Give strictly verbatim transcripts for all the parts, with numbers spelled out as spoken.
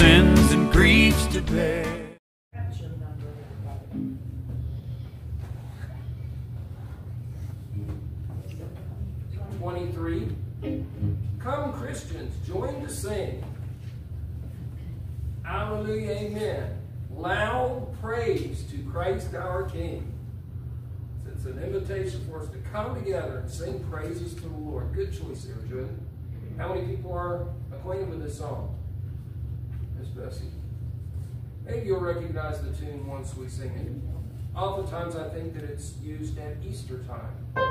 sins and griefs to bear. twenty-three. Come, Christians, join to sing. Hallelujah, amen. Loud praise to Christ our King. It's an invitation for us to come together and sing praises to the Lord. Good choice there, Jude. How many people are acquainted with this song? Miss Bessie. Maybe you'll recognize the tune once we sing it. Oftentimes I think that it's used at Easter time.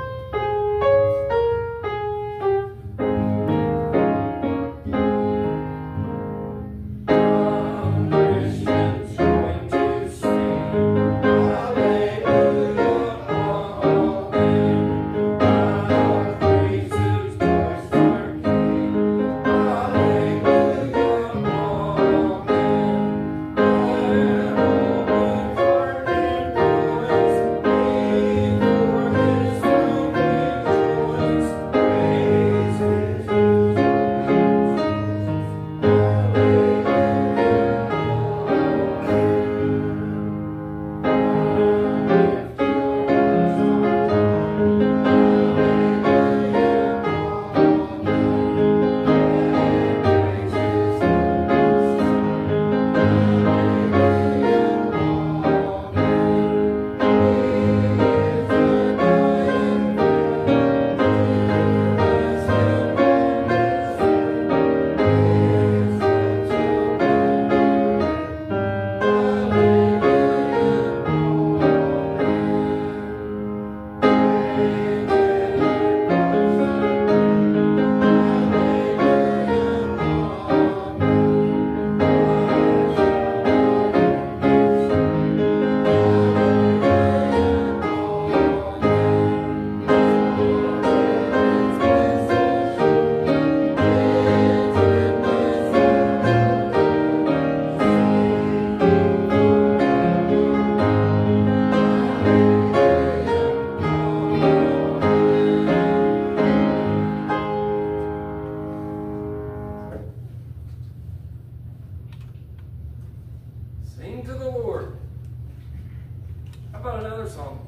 Sing to the Lord. How about another song?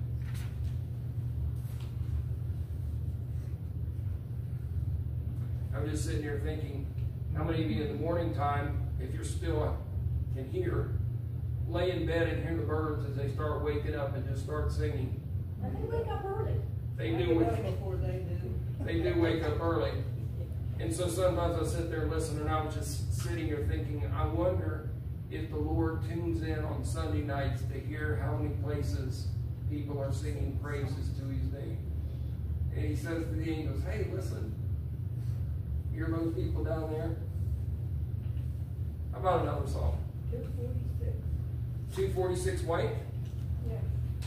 I'm just sitting here thinking, how many of you in the morning time, if you're still can hear, lay in bed and hear the birds as they start waking up and just start singing? And they wake up early. They do wake before they do. They do wake up early. And so sometimes I sit there and listen, and I'm just sitting here thinking, I wonder if the Lord tunes in on Sunday nights to hear how many places people are singing praises to his name. And he says to the angels, hey, listen, hear those people down there? How about another song? two forty-six. two forty-six White? Yeah.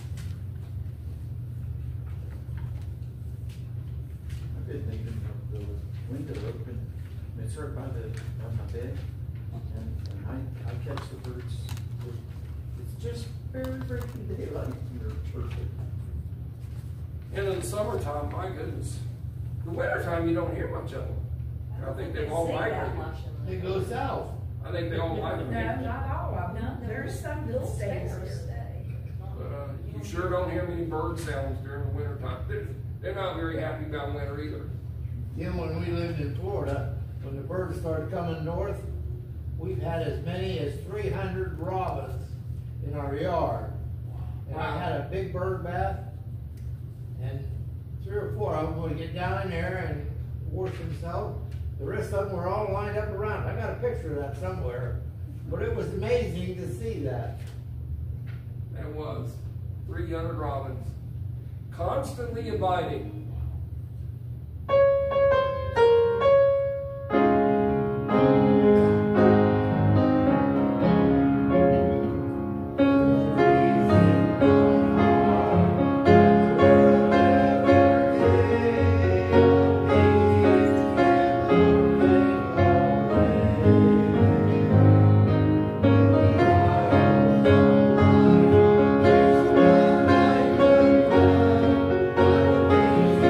I've been thinking of the window open, and it's right by the by my bed, and, and I, I catch the birds. It's just very, very daylight here, perfect. And in the summertime, my goodness. The wintertime, you don't hear much of them. I think they've all migrated. They go south. I think they all migrated. No, not all of them. No, There's some that stay here. But uh, you sure don't hear many bird sounds during the wintertime. They're, they're not very happy about winter either. Then when we lived in Florida, when the birds started coming north, we've had as many as three hundred robins in our yard. And Wow. I had a big bird bath, and three or four of them would get down in there and wash themselves. The rest of them were all lined up around. I got a picture of that somewhere. But it was amazing to see that. That was three hundred robins, constantly abiding. Thank you.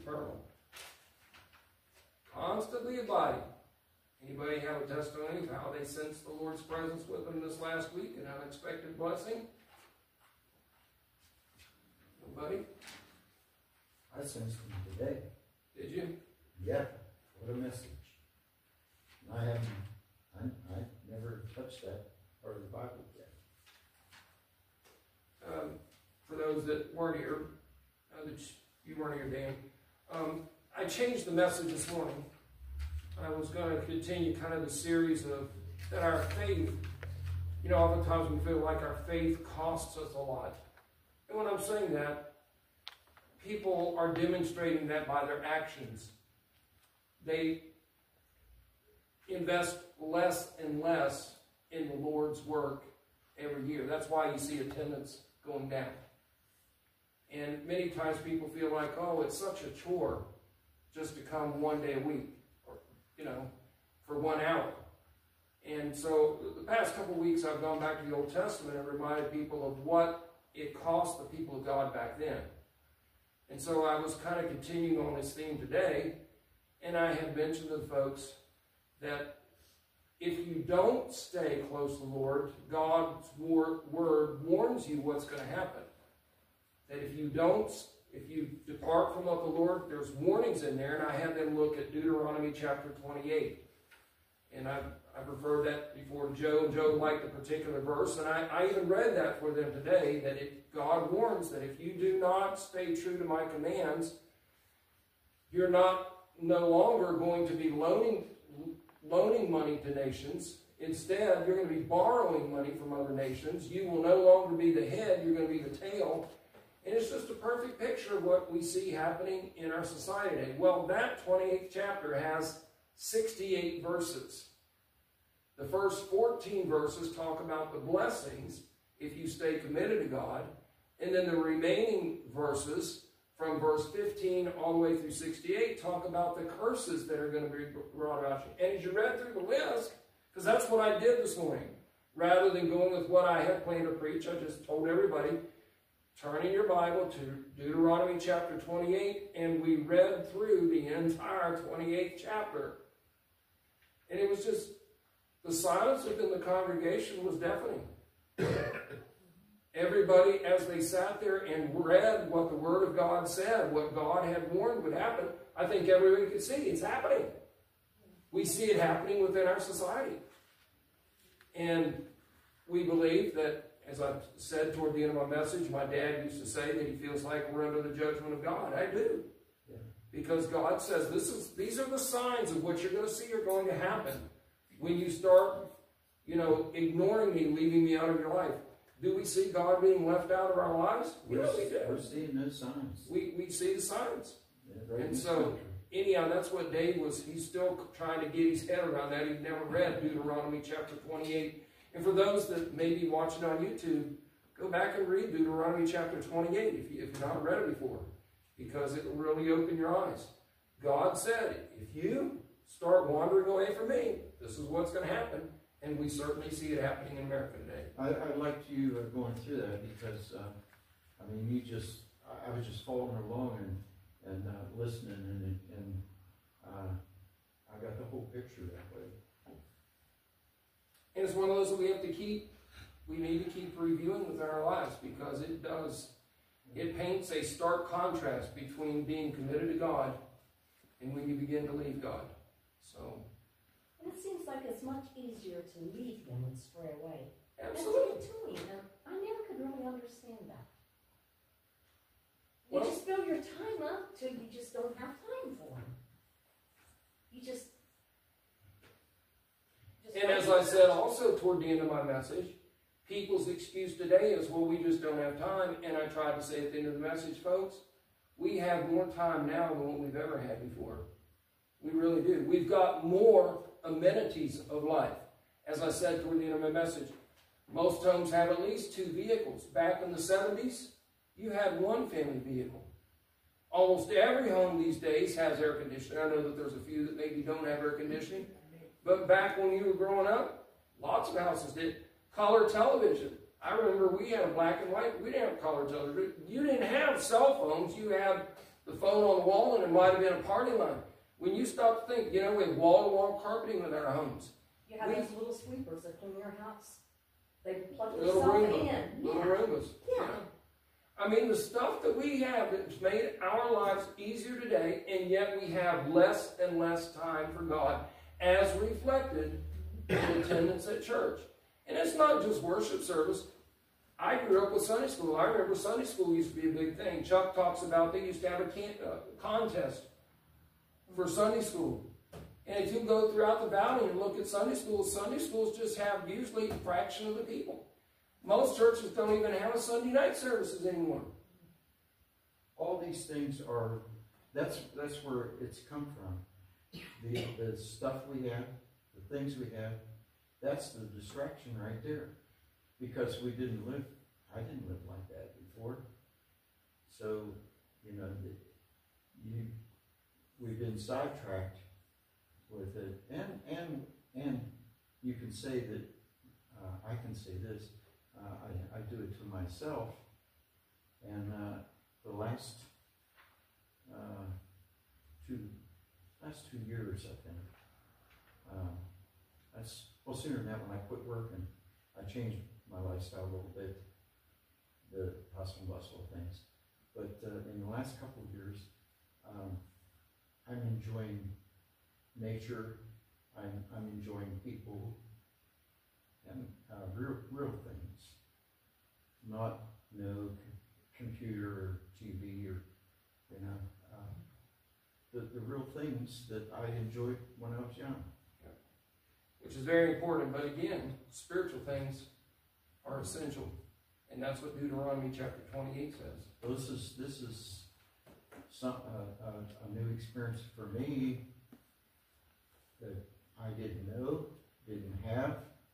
eternal. Constantly abiding. Anybody have a testimony of how they sensed the Lord's presence with them this last week, an unexpected blessing? Nobody? I sensed him today. Did you? Yeah, what a message. I haven't, I, I never touched that part of the Bible yet. Um, for those that weren't here, uh, that you weren't here, Dan, um, I changed the message this morning. I was going to continue kind of the series of that our faith, you know, oftentimes we feel like our faith costs us a lot. And when I'm saying that, people are demonstrating that by their actions. They invest less and less in the Lord's work every year. That's why you see attendance going down. And many times people feel like, oh, it's such a chore just to come one day a week, or, you know, for one hour. And so the past couple of weeks I've gone back to the Old Testament and reminded people of what it cost the people of God back then. And so I was kind of continuing on this theme today, and I had mentioned to the folks that if you don't stay close to the Lord, God's word warns you what's going to happen. That if you don't, if you depart from what the Lord, there's warnings in there, and I had them look at Deuteronomy chapter twenty-eight. And I've, I've referred that before to Joe, and Joe liked the particular verse, and I, I even read that for them today, that it, God warns that if you do not stay true to my commands, you're not no longer going to be loaning, loaning money to nations. Instead, you're going to be borrowing money from other nations. You will no longer be the head, you're going to be the tail. And it's just a perfect picture of what we see happening in our society today. Well, that twenty-eighth chapter has sixty-eight verses. The first fourteen verses talk about the blessings if you stay committed to God. And then the remaining verses from verse fifteen all the way through sixty-eight talk about the curses that are going to be brought about you. And as you read through the list, because that's what I did this morning, rather than going with what I had planned to preach, I just told everybody, turn in your Bible to Deuteronomy chapter twenty-eight, and we read through the entire twenty-eighth chapter. And it was just, the silence within the congregation was deafening. Everybody, as they sat there and read what the Word of God said, what God had warned would happen, I think everybody could see it's happening. We see it happening within our society. And we believe that, as I've said toward the end of my message, my dad used to say that he feels like we're under the judgment of God. I do. Yeah. Because God says this is these are the signs of what you're going to see are going to happen when you start, you know, ignoring me, leaving me out of your life. Do we see God being left out of our lives? We're, Yeah, we do. We're seeing those signs. We, we see the signs. Yeah, right. And so, anyhow, that's what Dave was, he's still trying to get his head around that. He'd never read Deuteronomy chapter twenty-eight. And for those that may be watching on YouTube, go back and read Deuteronomy chapter twenty-eight if, you, if you've not read it before, because it will really open your eyes. God said, if you start wandering away from me, this is what's going to happen. And we certainly see it happening in America today. I, I liked you uh, going through that because, uh, I mean, you just, I, I was just following along and, and uh, listening, and, and uh, I got the whole picture that way. And it's one of those that we have to keep, we need to keep reviewing within our lives, because it does, it paints a stark contrast between being committed to God and when you begin to leave God. So. And it seems like it's much easier to leave Him and stray away. Absolutely. That's to Him. And I never could really understand that. You Well, just fill your time up till you just don't have time for Him. You just. just And as I said also toward the end of my message, people's excuse today is, well, we just don't have time. And I tried to say at the end of the message, folks, we have more time now than what we've ever had before. We really do. We've got more amenities of life. As I said toward the end of my message, most homes have at least two vehicles. Back in the seventies, you had one family vehicle. Almost every home these days has air conditioning. I know that there's a few that maybe don't have air conditioning. But back when you were growing up, lots of houses did. Color television. I remember we had a black and white. We didn't have color television. You didn't have cell phones. You had the phone on the wall, and it might have been a party line. When you stop to think, you know, we have wall-to-wall carpeting in our homes. You have We- those little sweepers that clean your house. They plug Little themselves Roomba, in. little Yeah. Roombas. Yeah. I mean, the stuff that we have that's made our lives easier today, and yet we have less and less time for God, as reflected in attendance at church. And it's not just worship service. I grew up with Sunday school. I remember Sunday school used to be a big thing. Chuck talks about they used to have a can uh, contest for Sunday school. And if you go throughout the valley and look at Sunday schools, Sunday schools just have usually a fraction of the people. Most churches don't even have a Sunday night services anymore. All these things are, that's that's where it's come from. The, the stuff we have, the things we have, that's the distraction right there. Because we didn't live, I didn't live like that before. So, you know, the, you, we've been sidetracked with it. And, and, and you can say that, uh, I can say this, uh, I, I do it to myself. And uh, the last uh, two, last two years, I think, uh, that's, well, sooner than that, when I quit working, I changed my lifestyle a little bit, the hustle and bustle of things. But uh, in the last couple of years, um, I'm enjoying nature. I'm, I'm enjoying people and uh, real, real things, not no c- computer or T V or, you know, uh, the, the real things that I enjoyed when I was young. Which is very important. But again, spiritual things are essential. And that's what Deuteronomy chapter twenty-eight says. Well, this is, this is some, uh, uh, a new experience for me that I didn't know, didn't have,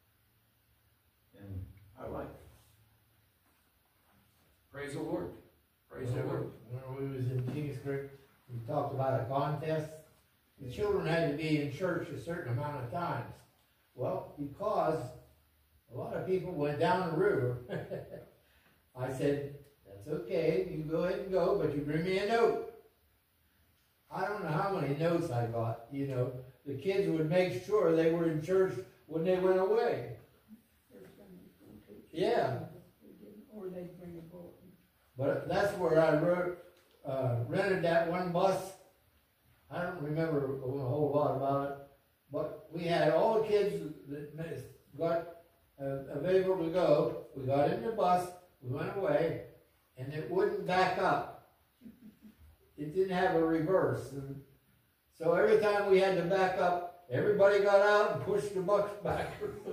and I like it. Praise the Lord. Praise the Whenever, Lord. when we was in Kingsford, we talked about a contest. The children had to be in church a certain amount of times. Well, because a lot of people went down the river, I said, that's okay, you can go ahead and go, but you bring me a note. I don't know how many notes I got, you know. The kids would make sure they were in church when they went away. There's Sunday school teachers. Yeah. Or they'd bring a bulletin. But that's where I wrote, uh, rented that one bus. I don't remember a whole lot about it, but we had all the kids that got uh, available to go. We got in the bus, we went away, and it wouldn't back up. It didn't have a reverse. And so every time we had to back up, everybody got out and pushed the bus back.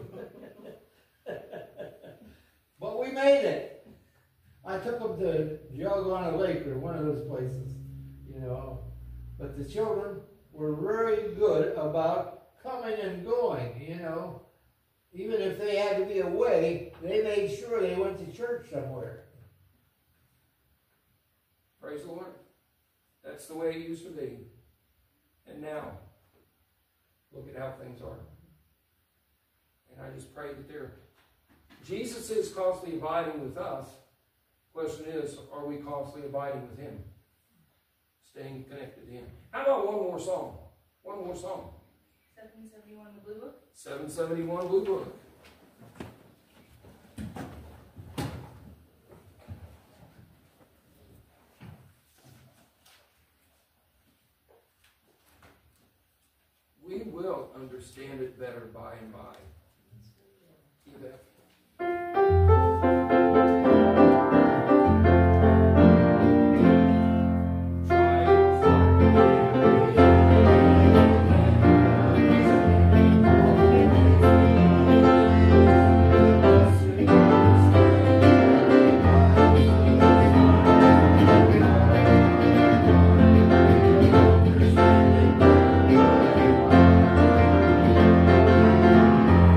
But we made it. I took them to Geogana Lake or one of those places, you know. But the children were very good about coming and going, you know. Even if they had to be away, they made sure they went to church somewhere. Praise the Lord. That's the way it used to be. And now, look at how things are. And I just pray that they're... Jesus is constantly abiding with us. Question is, are we constantly abiding with Him? Staying connected to Him. How about one more song? One more song. seven seventy-one the Blue Book. seven seventy-one Blue Book. We will understand it better by and by. You bet. Try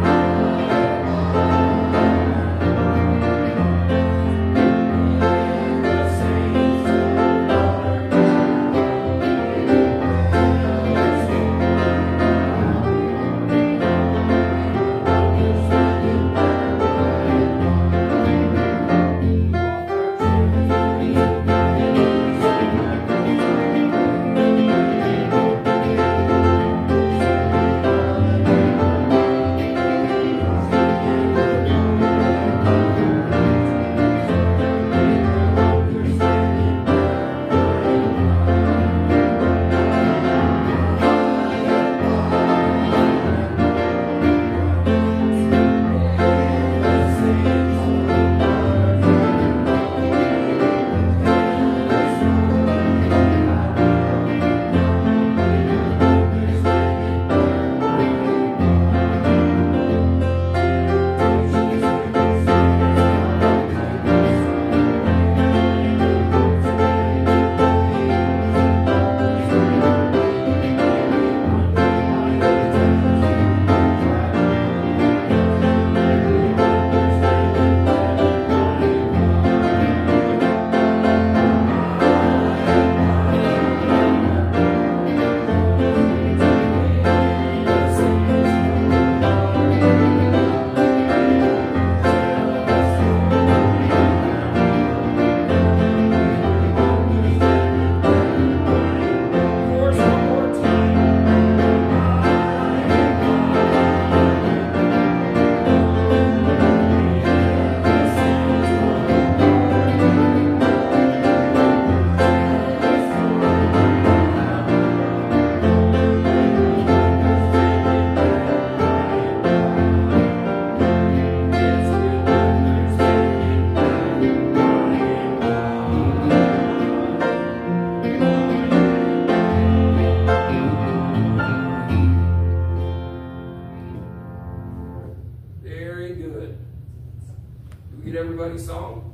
any song?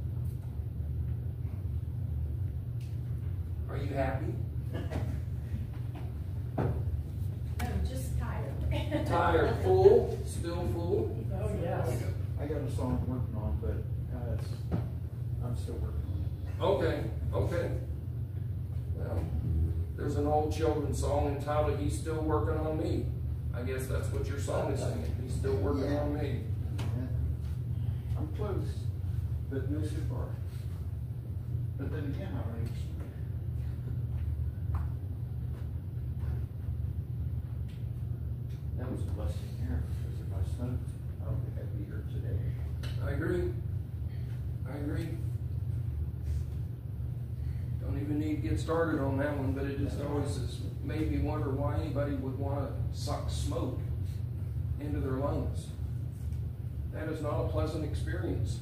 Are you happy? I'm just tired. Tired, full, still full? Oh, yes. I got a song I'm working on, but uh, it's, I'm still working on it. Okay, okay. Well, there's an old children's song entitled "He's Still Working on Me." I guess that's what your song is singing. He's still working Yeah. on me. Yeah. I'm close, but no so far. But then again, I reached. That was a blessing here, because if I smoked, I don't think I'd be here today. I agree. I agree. Don't even need to get started on that one, but it just always has made me wonder why anybody would want to suck smoke into their lungs. That is not a pleasant experience.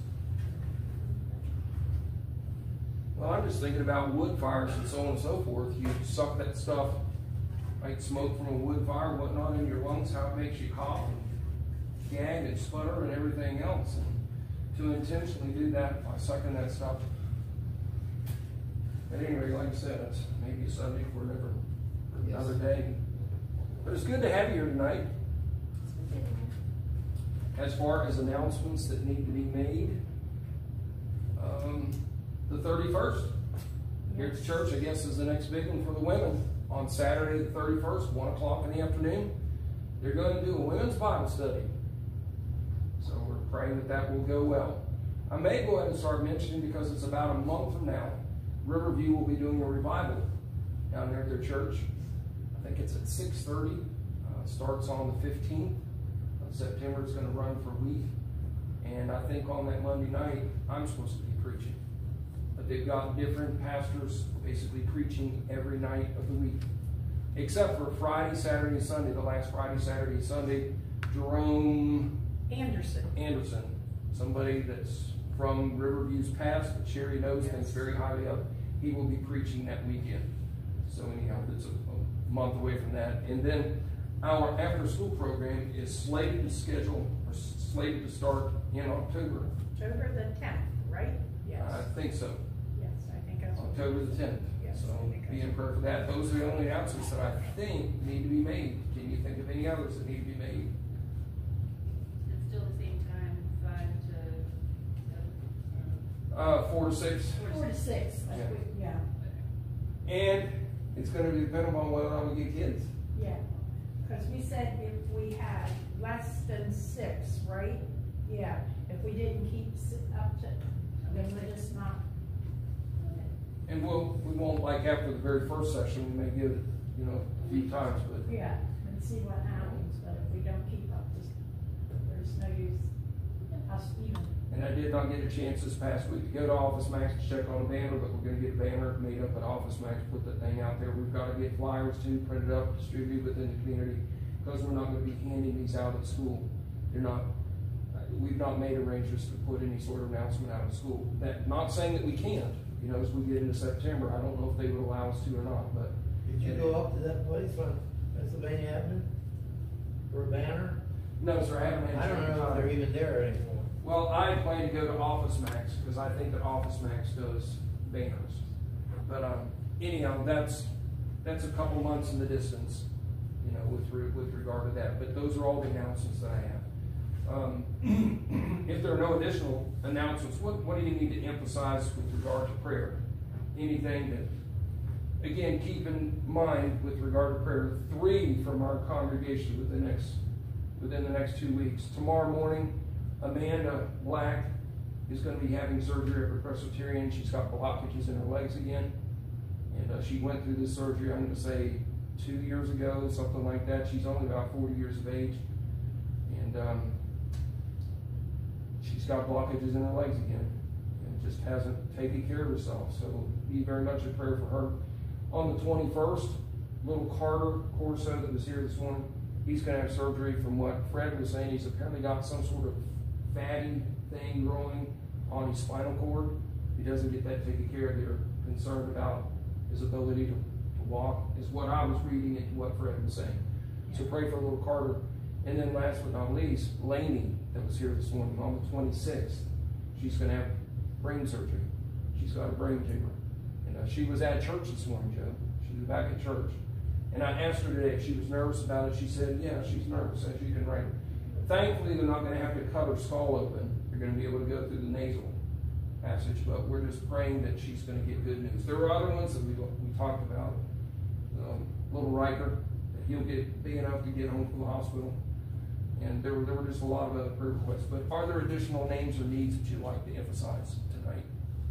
Well, I'm just thinking about wood fires and so on and so forth. You suck that stuff, like smoke from a wood fire and whatnot, in your lungs, how it makes you cough and gag and sputter and everything else. And to intentionally do that by sucking that stuff. But anyway, like I said, it's maybe a subject for another, for Yes. another day. But it's good to have you here tonight. As far as announcements that need to be made, um, the thirty-first here at the church, I guess, is the next big one for the women. On Saturday the thirty-first, one o'clock in the afternoon, they're going to do a women's Bible study. So we're praying that that will go well. I may go ahead and start mentioning, because it's about a month from now, Riverview will be doing a revival down there at their church. I think it's at six thirty. Uh, starts on the fifteenth of September. It's going to run for a week. And I think on that Monday night, I'm supposed to be preaching. But they've got different pastors basically preaching every night of the week. Except for Friday, Saturday, and Sunday. The last Friday, Saturday, and Sunday, Jerome Anderson. Anderson, somebody that's from Riverview's past, that Sherry knows, Yes. thinks very highly of. He will be preaching that weekend. So anyhow, it's a, a month away from that. And then our after-school program is slated to schedule, or slated to start in October. October the tenth, right? Yes. I think so. Yes, I think that's what. October the tenth. Yes, So I think be that's in prayer for that. Those are the only announcements that I think need to be made. Can you think of any others that need to be made? It's still the same time, five to seven. Uh, four to six. Four to six, like Yeah. we, yeah, And it's going to be dependent on whether or not we get kids. yeah. Because we said if we had less than six, right? Yeah, if we didn't keep s- up to, then we're just not. And we'll, we won't, like after the very first session, we may give it, you know, a few times, but Yeah, and see what happens, but if we don't keep up, just, there's no use us even. and I did not get a chance this past week to go to Office Max to check on a banner, but we're gonna get a banner made up at Office Max, put that thing out there. We've gotta get flyers too, printed up, distributed within the community, because we're not gonna be handing these out at school. They're not, we've not made arrangements to put any sort of announcement out at school. That, not saying that we can't, you know, as we get into September, I don't know if they would allow us to or not, but. Did you go up to that place on Pennsylvania Avenue for a banner? No, sir, I haven't had. I don't know if they're even there anymore. Well, I plan to go to Office Max, because I think that Office Max does banners. But, um, anyhow, that's, that's a couple months in the distance, you know, with, re- with regard to that. But those are all the announcements that I have. Um, if there are no additional announcements, what, what do you need to emphasize with regard to prayer? Anything that, again, keep in mind with regard to prayer, three from our congregation within the next, within the next two weeks. Tomorrow morning, Amanda Black is going to be having surgery at her Presbyterian. She's got blockages in her legs again. And uh, she went through this surgery, I'm going to say, two years ago, something like that. She's only about forty years of age. And um, she's got blockages in her legs again. And just hasn't taken care of herself. So be very much a prayer for her. On the twenty-first, little Carter Corso that was here this morning, he's going to have surgery. From what Fred was saying, he's apparently got some sort of fatty thing growing on his spinal cord. If he doesn't get that taken care of, they're concerned about his ability to, to walk, is what I was reading into what Fred was saying. So pray for little Carter. And then last but not least, Lainey, that was here this morning on the twenty-sixth. she's going to have brain surgery. She's got a brain tumor. And uh, she was at church this morning, Joe. She was back at church. And I asked her today if she was nervous about it. She said, yeah, she's nervous, as you can write. Thankfully, they're not going to have to cut her skull open. They're going to be able to go through the nasal passage, but we're just praying that she's going to get good news. There were other ones that we, we talked about. Um, little Riker, that he'll get big enough to get home from the hospital. And there were, there were just a lot of other prayer requests. But are there additional names or needs that you'd like to emphasize tonight?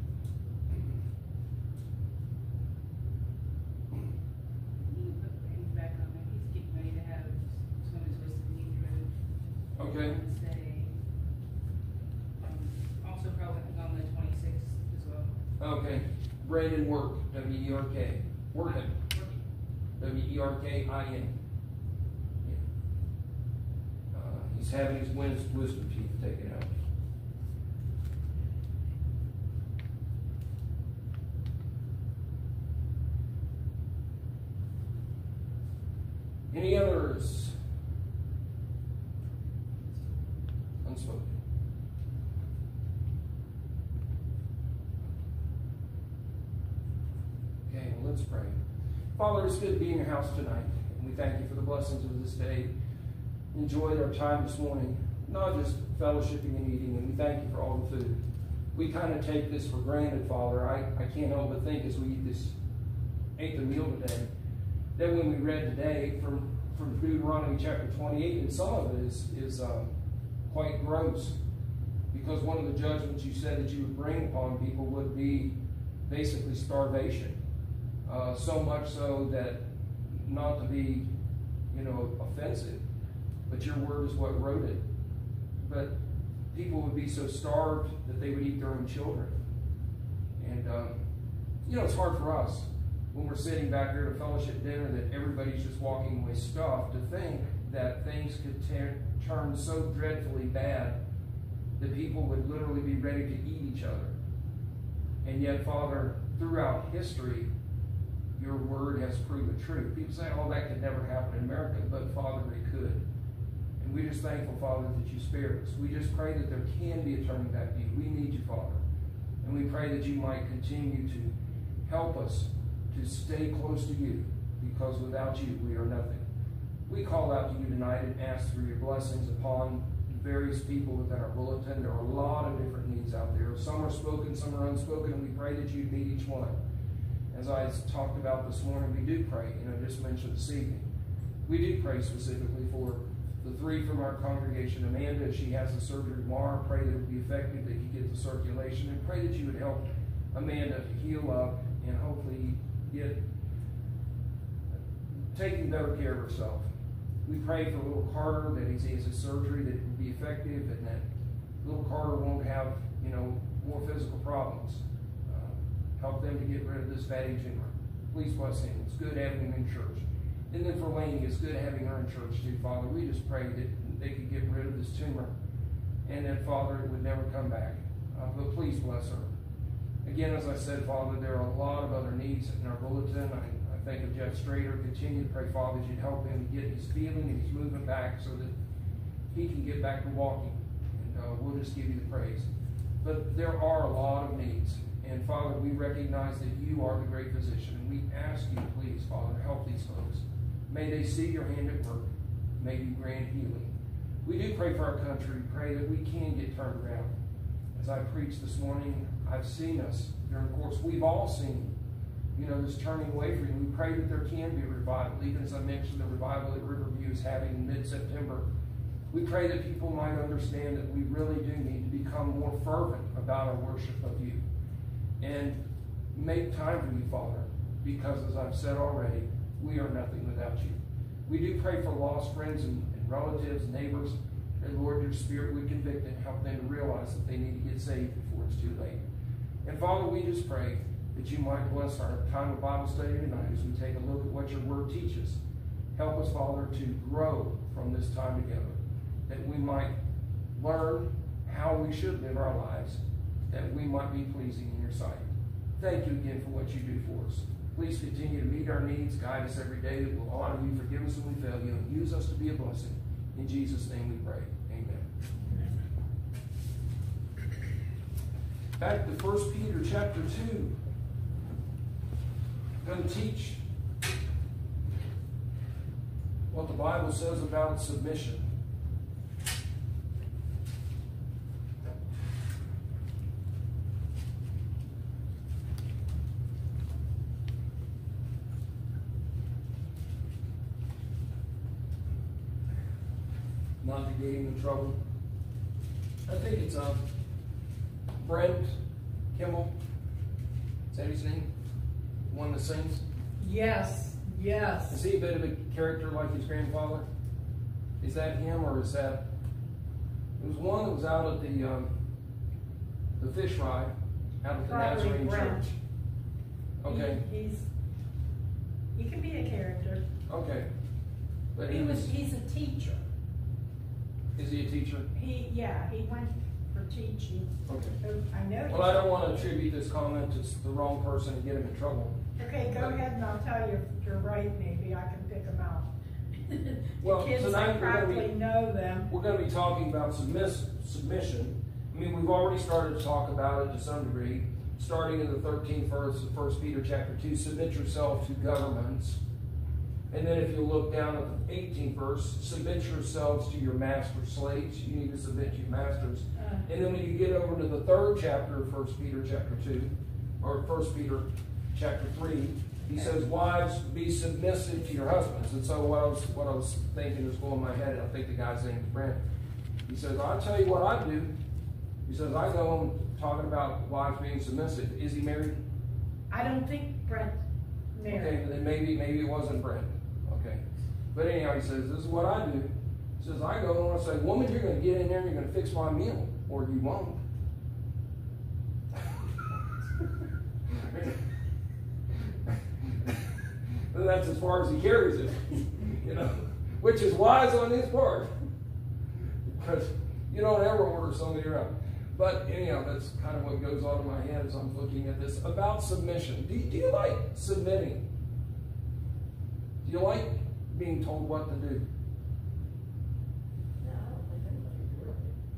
You put Brady's back on there. He's getting ready to have swim and twisted knee removed. Okay. Wednesday. Um, also probably on the twenty-sixth as well. Okay. Brandon Work, W E R K. Working. W E R K I N. Uh, he's having his wis- wisdom teeth taken out. Any others? Unspoken. Okay, well, let's pray. Father, it's good to be in your house tonight, and we thank you for the blessings of this day. Enjoyed our time this morning, not just fellowshipping and eating, and we thank you for all the food. We kind of take this for granted, Father. I, I can't help but think as we eat this, ate the meal today, that when we read today from, from Deuteronomy chapter twenty-eight, and some of it is, is um, quite gross, because one of the judgments you said that you would bring upon people would be basically starvation. Uh, so much so that, not to be, you know, offensive, but your word is what wrote it. But people would be so starved that they would eat their own children. And, um, you know, it's hard for us when we're sitting back here at a fellowship dinner that everybody's just walking away stuffed, to think that things could ter- turn so dreadfully bad that people would literally be ready to eat each other. And yet, Father, throughout history, your word has proven true. People say, oh, that could never happen in America, but Father, it could. And we're just thankful, Father, that you spared us. We just pray that there can be a turning back to you. We need you, Father. And we pray that you might continue to help us to stay close to you, because without you, we are nothing. We call out to you tonight and ask for your blessings upon various people within our bulletin. There are a lot of different needs out there. Some are spoken, some are unspoken, and we pray that you meet each one. As I talked about this morning, we do pray, and I just mentioned this evening, we do pray specifically for the three from our congregation. Amanda, if she has the surgery tomorrow, pray that it would be effective, that you get the circulation, and pray that you would help Amanda to heal up and hopefully get taking better care of herself. We pray for little Carter, that he has his surgery, that it will be effective, and that little Carter won't have, you know, more physical problems. Help them to get rid of this fatty tumor. Please bless him. It's good having him in church. And then for Lainey, it's good having her in church too, Father. We just pray that they could get rid of this tumor, and that, Father, it would never come back. Uh, but please bless her. Again, as I said, Father, there are a lot of other needs in our bulletin. I, I think of Jeff Strader. Continue to pray, Father, that you'd help him to get his feeling and his movement back so that he can get back to walking. And uh, we'll just give you the praise. But there are a lot of needs. And Father, we recognize that you are the great physician. And we ask you, please, Father, help these folks. May they see your hand at work. May you grant healing. We do pray for our country. We pray that we can get turned around. As I preached this morning, I've seen us during the course. We've all seen, you know, this turning away from you. We pray that there can be a revival. Even as I mentioned, the revival that Riverview is having in mid-September. We pray that people might understand that we really do need to become more fervent about our worship of you. And make time for you, Father, because as I've said already, we are nothing without you. We do pray for lost friends and, and relatives, neighbors, and Lord, your Spirit would convict and help them to realize that they need to get saved before it's too late. And Father, we just pray that you might bless our time of Bible study tonight as we take a look at what your word teaches. Help us, Father, to grow from this time together, that we might learn how we should live our lives, that we might be pleasing in your sight. Thank you again for what you do for us. Please continue to meet our needs, guide us every day, that we'll honor you, forgive us when we fail you, and use us to be a blessing. In Jesus' name we pray. Amen. Back to First Peter chapter two. I'm going to teach what the Bible says about submission. Not to get him in trouble. I think it's uh, Brent Kimmel. Is that his name? The one that sings? Yes, yes. Is he a bit of a character like his grandfather? Is that him, or is that... There was one that was out at the um, the fish ride, out at the Probably Nazarene Brent. Church. Okay, He, he's, he can be a character. okay. But He he was, was... he's a teacher. Is he a teacher? He, yeah, he went for teaching. Okay. I know. Well, I don't want to attribute this comment to the wrong person and get him in trouble. Okay, go ahead and I'll tell you if you're right, maybe I can pick them out. Well, The kids, tonight I we're gonna be- practically know them. We're going to be talking about submiss submission. I mean, we've already started to talk about it to some degree, starting in the thirteenth verse of First Peter chapter two, submit yourself to governments. And then if you look down at the eighteenth verse, submit yourselves to your master slaves. You need to submit to your masters. Uh, And then when you get over to the third chapter of First Peter chapter two, or First Peter chapter three, he says, wives, be submissive to your husbands. And so what I was what I was thinking was going in my head, and I think the guy's name is Brent. He says, I'll tell you what I do. He says, I go on talking about wives being submissive. Is he married? I don't think Brent married. Okay, then maybe maybe it wasn't Brent. Okay. But anyhow, he says, this is what I do. He says, I go and I say, woman, you're going to get in there and you're going to fix my meal, or you won't. And that's as far as he carries it, you know, which is wise on his part, because you don't ever order somebody around. But anyhow, that's kind of what goes on in my head as I'm looking at this about submission. Do you, do you like submitting? Do you like being told what to do? No, I don't think anybody really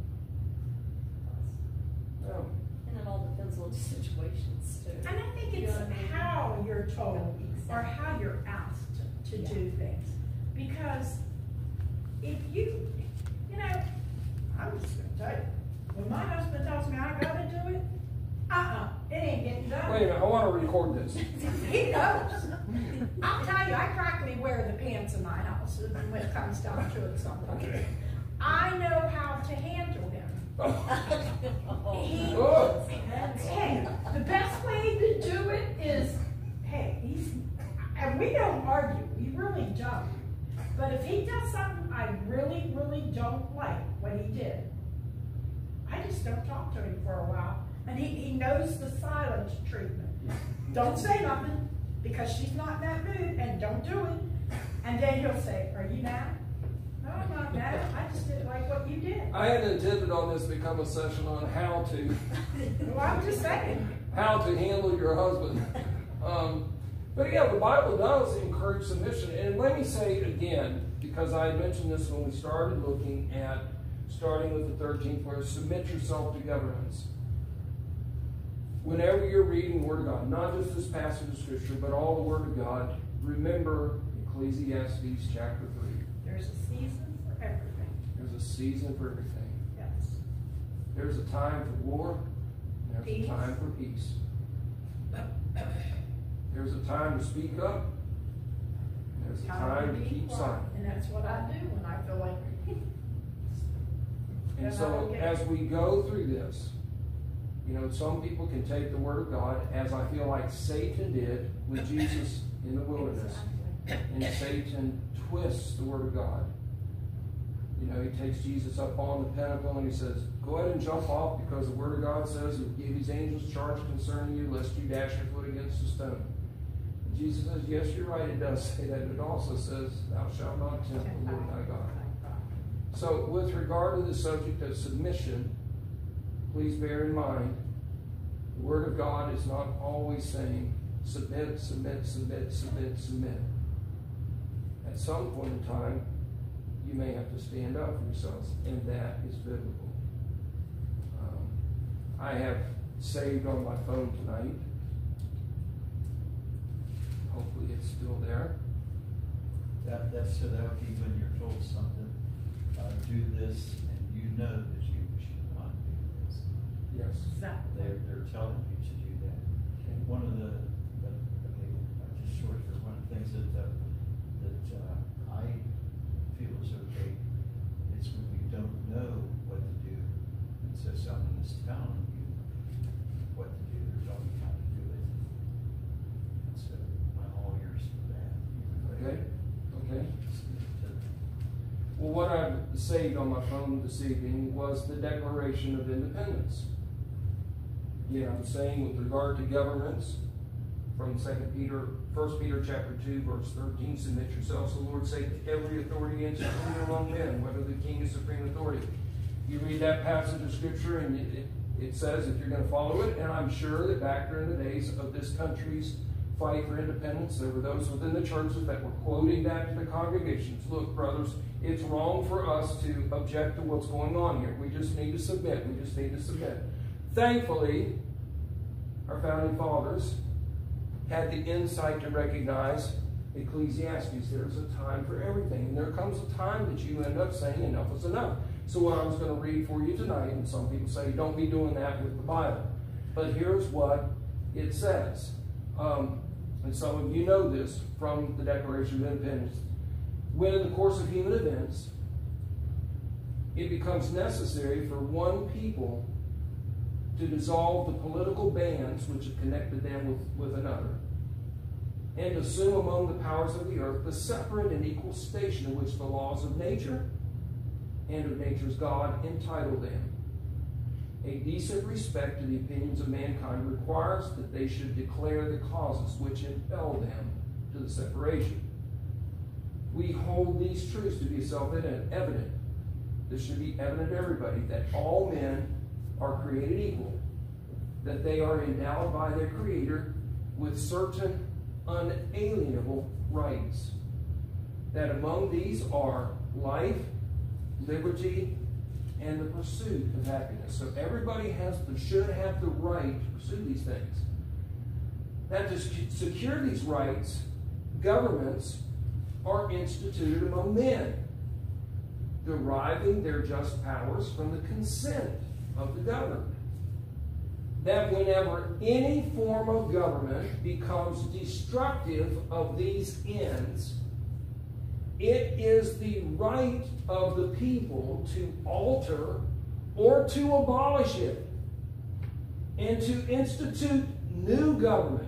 does. No. And it all depends on the situations too. And I think You it's know what I mean? how you're told or Exactly. how you're asked to Yeah. do things. Because if you, you know, I'm just gonna tell you, when my husband tells me I gotta do it, uh-uh, it ain't getting done. Wait a minute, I want to record this. He knows. I'll tell you, I practically wear the pants in my house when it comes down to it sometimes. Okay. I know how to handle him. Oh. He, Oh. hey, the best way to do it is, hey, he's, and we don't argue, we really don't. But if he does something I really, really don't like what he did, I just don't talk to him for a while. And he, he knows the silence treatment. Don't say nothing, because she's not in that mood, and don't do it. And then he'll say, are you mad? No, I'm not mad. I just didn't like what you did. I had intended on this to become a session on how to Well, I'm just saying. how to handle your husband. Um, but yeah, the Bible does encourage submission. And let me say it again, because I mentioned this when we started looking at, starting with the thirteenth verse, submit yourself to governments. Whenever you're reading the Word of God, not just this passage of Scripture, but all the Word of God, remember Ecclesiastes chapter three. There's a season for everything. There's a season for everything. Yes. There's a time for war, and there's Peace. a time for peace. There's a time to speak up, and there's a time to keep silent. And that's what I do when I feel like. And Then I so don't get- as we go through this, you know, some people can take the Word of God, as I feel like Satan did with Jesus in the wilderness. Exactly. And Satan twists the Word of God. You know, he takes Jesus up on the pinnacle and he says, go ahead and jump off, because the Word of God says he'll give his angels charge concerning you, lest you dash your foot against a stone. And Jesus says, yes, you're right, it does say that. It also says, thou shalt not tempt the Lord thy God. So with regard to the subject of submission, please bear in mind, the Word of God is not always saying, submit, submit, submit, submit, submit. At some point in time, you may have to stand up for yourselves, and that is biblical. Um, I have saved on my phone tonight. Hopefully it's still there. That, that's so that would be when you're told something, uh, do this, and you know that you should not do this. Yes. Exactly. They're, they're telling you to do that. And one of the, the okay, uh, just short for one of the things that, uh, that, uh, I feel is okay is when you don't know what to do, and so someone is telling you what to do, they're telling you how to do it. And so I'm all ears for that. Okay. Okay. Well, what I saved on my phone this evening was the Declaration of Independence. Yeah, I'm saying with regard to governments, from Second Peter, First Peter chapter two, verse thirteen, submit yourselves to the Lord, say to every authority instituted among men, whether the king is supreme authority. You read that passage of scripture, and it, it, it says if you're going to follow it, and I'm sure that back during the days of this country's fight for independence, there were those within the churches that were quoting that to the congregations. Look, brothers, it's wrong for us to object to what's going on here. We just need to submit. We just need to submit. Thankfully, our founding fathers had the insight to recognize Ecclesiastes. There's a time for everything. And there comes a time that you end up saying enough is enough. So what I was going to read for you tonight, and some people say don't be doing that with the Bible. But here's what it says. Um, and some of you know this from the Declaration of Independence. When in the course of human events, it becomes necessary for one people to dissolve the political bands which have connected them with, with another, and assume among the powers of the earth the separate and equal station in which the laws of nature and of nature's God entitle them. A decent respect to the opinions of mankind requires that they should declare the causes which impel them to the separation. We hold these truths to be self-evident. This should be evident to everybody, that all men are created equal, that they are endowed by their Creator with certain unalienable rights, that among these are life, liberty, and the pursuit of happiness. So everybody has the, should have the right to pursue these things. That to secure these rights, governments are instituted among men, deriving their just powers from the consent of the governed. That whenever any form of government becomes destructive of these ends, it is the right of the people to alter or to abolish it and to institute new government,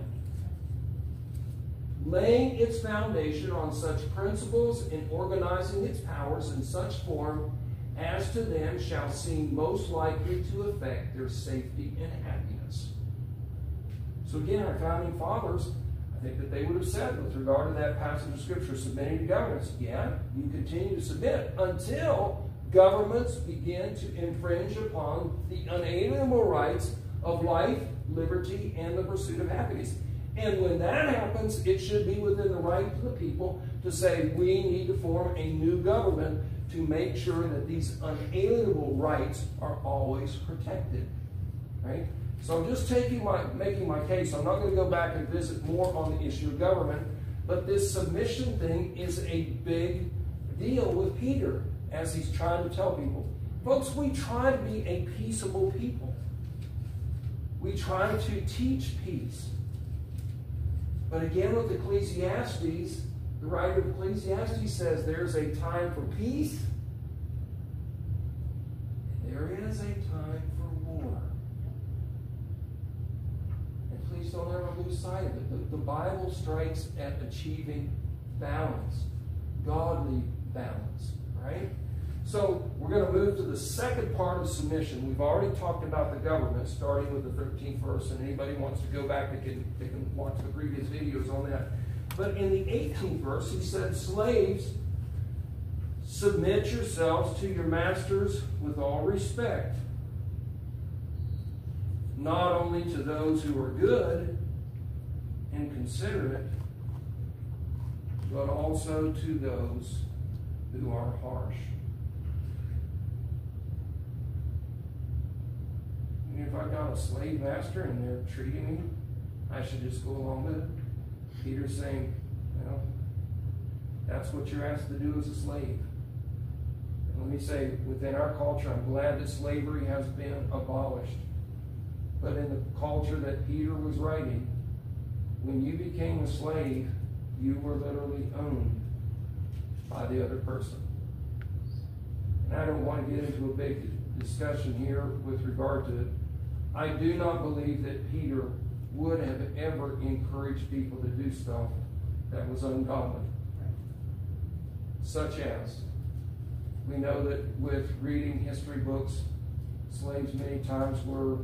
laying its foundation on such principles and organizing its powers in such form as to them shall seem most likely to affect their safety and happiness. So again, our founding fathers, I think that they would have said with regard to that passage of Scripture, submitting to governments, yeah, you continue to submit until governments begin to infringe upon the unalienable rights of life, liberty, and the pursuit of happiness. And when that happens, it should be within the right of the people to say, we need to form a new government to make sure that these unalienable rights are always protected. Right? So I'm just taking my, making my case. I'm not going to go back and visit more on the issue of government, but this submission thing is a big deal with Peter as he's trying to tell people. Folks, we try to be a peaceable people. We try to teach peace. But again, with Ecclesiastes, the writer of Ecclesiastes says there's a time for peace, and there is a time for war. And please don't ever lose sight of it. The, the Bible strikes at achieving balance, godly balance, right? So we're going to move to the second part of submission. We've already talked about the government, starting with the thirteenth verse, and anybody wants to go back, they can, they can watch the previous videos on that. But in the eighteenth verse, he said, slaves, submit yourselves to your masters with all respect, not only to those who are good and considerate, but also to those who are harsh. I mean, if I got a slave master and they're treating me, I should just go along with it. Peter's saying, well, that's what you're asked to do as a slave. And let me say, within our culture, I'm glad that slavery has been abolished. But in the culture that Peter was writing, when you became a slave, you were literally owned by the other person. And I don't want to get into a big discussion here with regard to it. I do not believe that Peter would have ever encouraged people to do stuff that was ungodly. Such as, we know that with reading history books, slaves many times were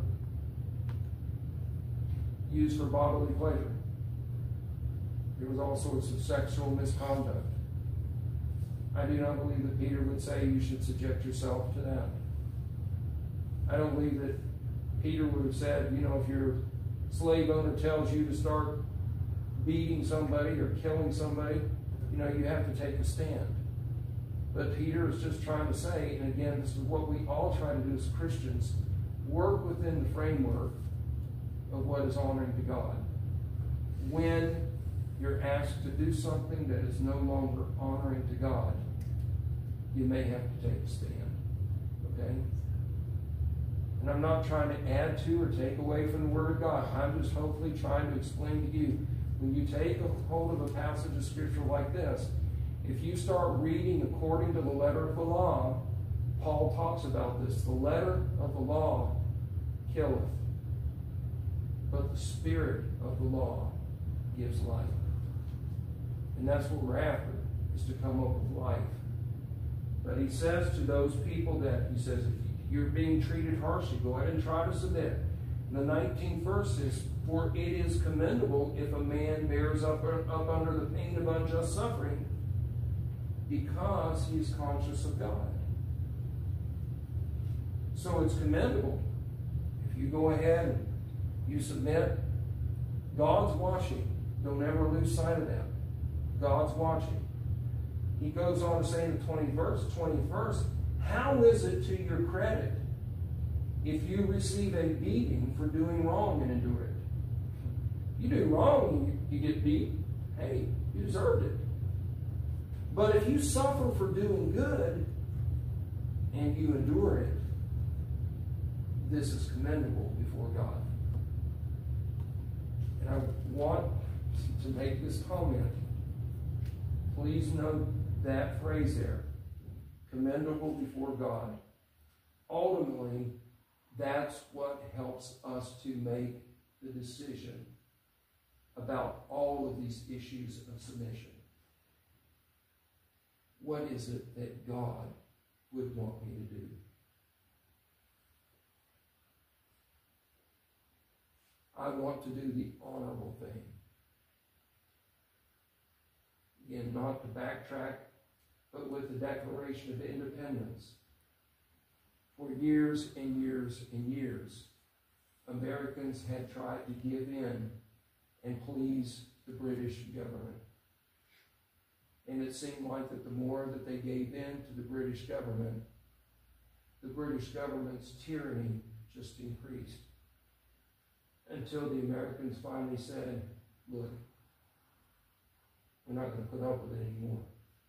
used for bodily pleasure. There was all sorts of sexual misconduct. I do not believe that Peter would say you should subject yourself to that. I don't believe that Peter would have said, you know, if your slave owner tells you to start beating somebody or killing somebody, you know, you have to take a stand. But Peter is just trying to say, and again, this is what we all try to do as Christians, work within the framework of what is honoring to God. When you're asked to do something that is no longer honoring to God, you may have to take a stand. Okay? And I'm not trying to add to or take away from the Word of God. I'm just hopefully trying to explain to you, when you take a hold of a passage of Scripture like this, if you start reading according to the letter of the law, Paul talks about this. The letter of the law killeth, but the spirit of the law gives life. And that's what we're after, is to come up with life. But he says to those people that, he says, if you're being treated harshly, go ahead and try to submit. And the nineteenth verse is, for it is commendable if a man bears up, up under the pain of unjust suffering, because he is conscious of God. So it's commendable if you go ahead and you submit. God's watching. Don't ever lose sight of that. God's watching. He goes on to say in the twentieth verse, twentieth verse, how is it to your credit if you receive a beating for doing wrong and endure it? You do wrong and you, you get beat. Hey, you deserved it. But if you suffer for doing good and you endure it, this is commendable before God. And I want to make this comment. Please note that phrase there, commendable before God. Ultimately, that's what helps us to make the decision about all of these issues of submission. What is it that God would want me to do? I want to do the honorable thing. Again, not to backtrack, but with the Declaration of Independence. For years and years and years, Americans had tried to give in and please the British government. And it seemed like that the more that they gave in to the British government, the British government's tyranny just increased. Until the Americans finally said, look, we're not going to put up with it anymore.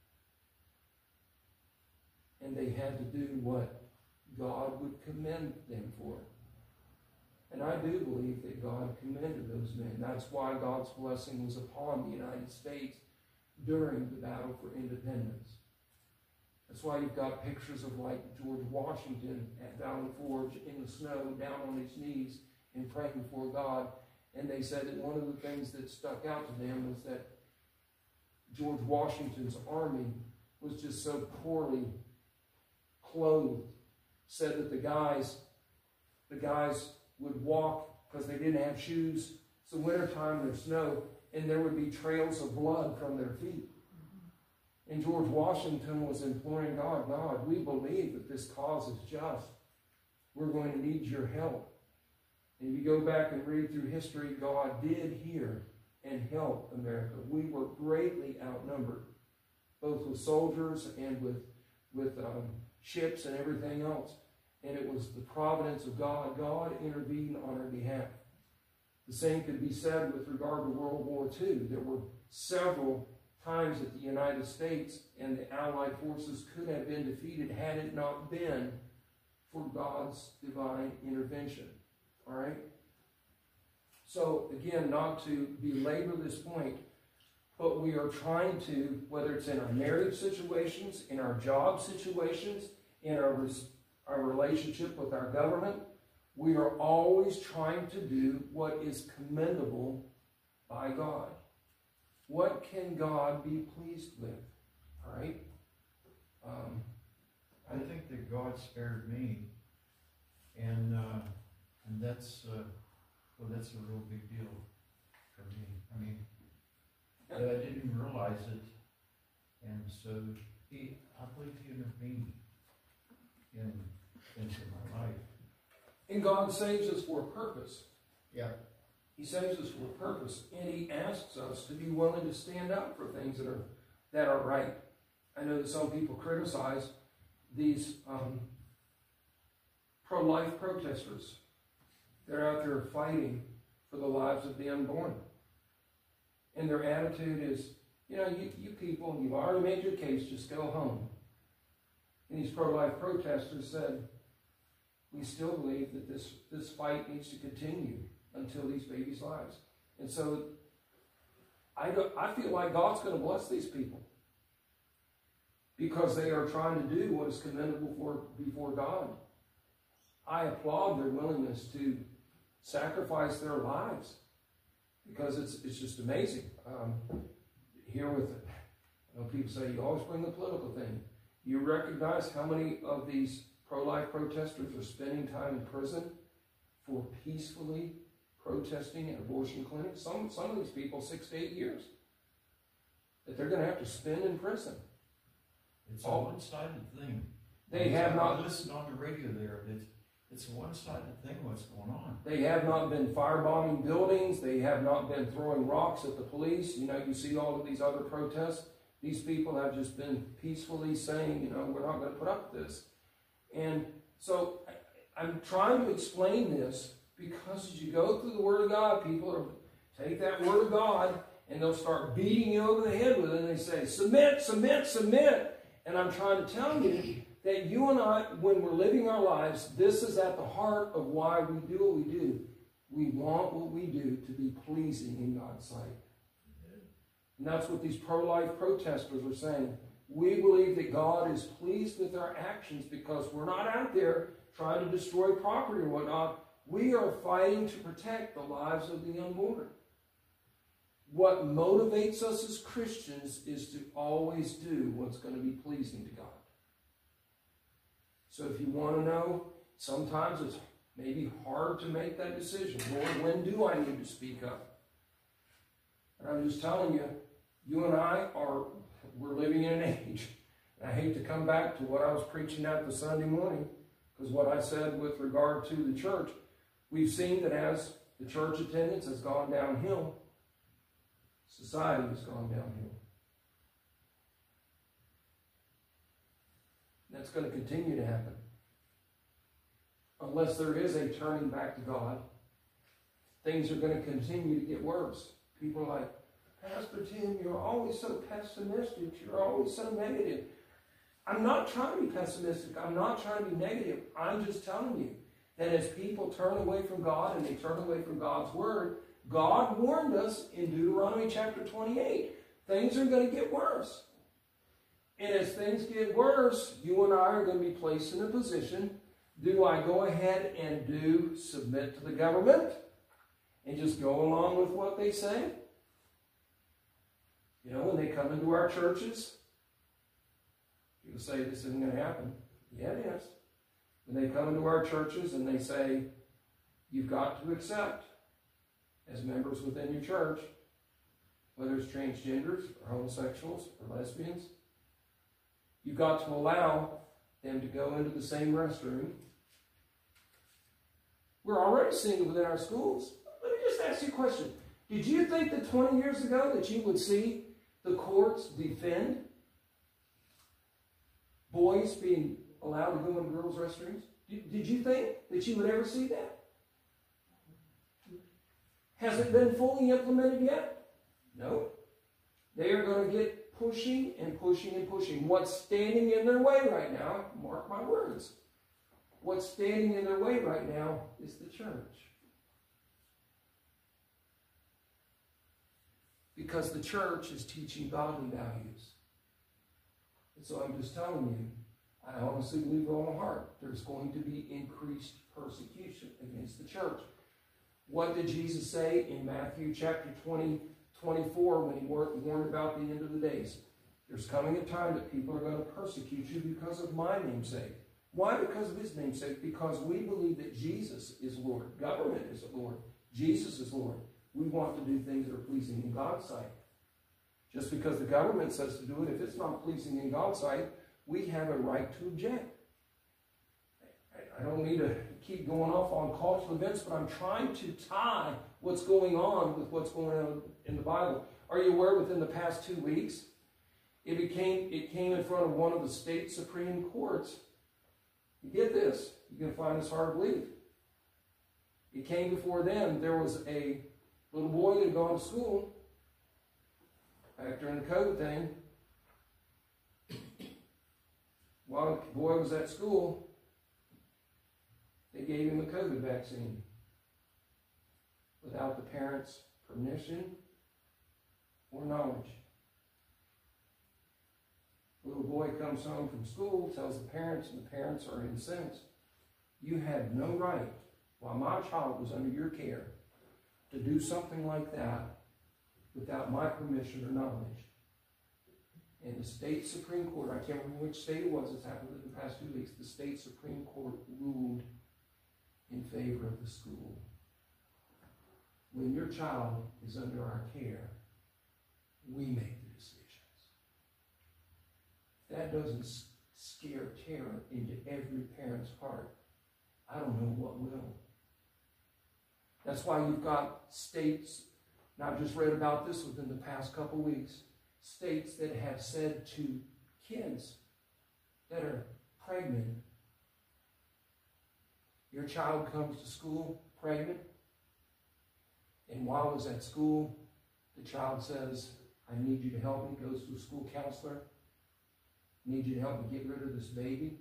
And they had to do what God would commend them for. And I do believe that God commended those men. That's why God's blessing was upon the United States during the battle for independence. That's why you've got pictures of like George Washington at Valley Forge in the snow, down on his knees and praying before God. And they said that one of the things that stuck out to them was that George Washington's army was just so poorly clothed. Said that the guys, the guys would walk because they didn't have shoes. It's the wintertime, there's snow, and there would be trails of blood from their feet. And George Washington was imploring God, God, we believe that this cause is just. We're going to need your help. And if you go back and read through history, God did hear and help America. We were greatly outnumbered, both with soldiers and with, with um, ships and everything else. and it was the providence of God. God intervened on our behalf. The same could be said with regard to World War Two. There were several times that the United States and the Allied forces could have been defeated had it not been for God's divine intervention. All right? So, again, not to belabor this point, but we are trying to, whether it's in our marriage situations, in our job situations, in our, our relationship with our government, we are always trying to do what is commendable by God. What can God be pleased with? All right? Um, I think that God spared me, and uh, and that's uh, well, that's a real big deal for me. I mean, but I didn't realize it, and so he, I believe he intervened in into my life. And God saves us for a purpose. Yeah. He saves us for a purpose, and he asks us to be willing to stand up for things that are that are right. I know that some people criticize these um, pro-life protesters. They're out there fighting for the lives of the unborn. And their attitude is, you know, you, you people, you've already made your case, just go home. And these pro-life protesters said, we still believe that this, this fight needs to continue until these babies' lives. And so I, do, I feel like God's going to bless these people because they are trying to do what is commendable for, before God. I applaud their willingness to sacrifice their lives because it's, it's just amazing. Um, here with, you know, people say, you always bring the political thing. You recognize how many of these pro-life protesters are spending time in prison for peacefully protesting at abortion clinics? Some, some of these people, six to eight years, that they're going to have to spend in prison. It's a one-sided thing. They have not listened on the radio there. It's, it's a one-sided thing what's going on. They have not been firebombing buildings. They have not been throwing rocks at the police. You know, you see all of these other protests. These people have just been peacefully saying, you know, we're not going to put up with this. And so I'm trying to explain this because as you go through the Word of God, people are take that Word of God and they'll start beating you over the head with it. And they say, submit, submit, submit. And I'm trying to tell you that you and I, when we're living our lives, this is at the heart of why we do what we do. We want what we do to be pleasing in God's sight. And that's what these pro-life protesters are saying. We believe that God is pleased with our actions because we're not out there trying to destroy property or whatnot. We are fighting to protect the lives of the unborn. What motivates us as Christians is to always do what's going to be pleasing to God. So if you want to know, sometimes it's maybe hard to make that decision. Lord, when do I need to speak up? And I'm just telling you, you and I are, we're living in an age. And I hate to come back to what I was preaching at the Sunday morning, because what I said with regard to the church, we've seen that as the church attendance has gone downhill, society has gone downhill. That's going to continue to happen. Unless there is a turning back to God, things are going to continue to get worse. People are like, Pastor Tim, you're always so pessimistic. You're always so negative. I'm not trying to be pessimistic. I'm not trying to be negative. I'm just telling you that as people turn away from God and they turn away from God's Word, God warned us in Deuteronomy chapter twenty-eight. Things are going to get worse. And as things get worse, you and I are going to be placed in a position, do I go ahead and do submit to the government and just go along with what they say? You know, when they come into our churches, people say this isn't going to happen. Yeah, it is. When they come into our churches and they say, you've got to accept, as members within your church, whether it's transgenders or homosexuals or lesbians, you've got to allow them to go into the same restroom. We're already seeing it within our schools. Let me just ask you a question. Did you think that twenty years ago that you would see the courts defend boys being allowed to go into girls' restrooms? Did, did you think that you would ever see that? Has it been fully implemented yet? No. They are going to get pushing and pushing and pushing. What's standing in their way right now, mark my words, what's standing in their way right now is the church. Because the church is teaching godly values. And so I'm just telling you, I honestly believe with all my heart, there's going to be increased persecution against the church. What did Jesus say in Matthew chapter twenty, twenty-four when he warned about the end of the days? There's coming a time that people are going to persecute you because of my name's sake. Why? Because of his name's sake. Because we believe that Jesus is Lord. Government is Lord. Jesus is Lord. We want to do things that are pleasing in God's sight. Just because the government says to do it, if it's not pleasing in God's sight, we have a right to object. I don't need to keep going off on cultural events, but I'm trying to tie what's going on with what's going on in the Bible. Are you aware within the past two weeks, it became it came in front of one of the state Supreme Courts. You get this. You're going to find this hard to believe. It came before them. There was a little boy that had gone to school back during the COVID thing. While the boy was at school, they gave him the COVID vaccine without the parents' permission or knowledge. The little boy comes home from school, tells the parents, and the parents are incensed. You had no right, while my child was under your care, to do something like that without my permission or knowledge. And the state Supreme Court, I can't remember which state it was, it's happened in the past two weeks, the state Supreme Court ruled in favor of the school. When your child is under our care, we make the decisions. If that doesn't scare terror into every parent's heart, I don't know what will. That's why you've got states, and I've just read about this within the past couple weeks, states that have said to kids that are pregnant, your child comes to school pregnant, and while he's at school, the child says, I need you to help me, goes to a school counselor, need you to help me get rid of this baby.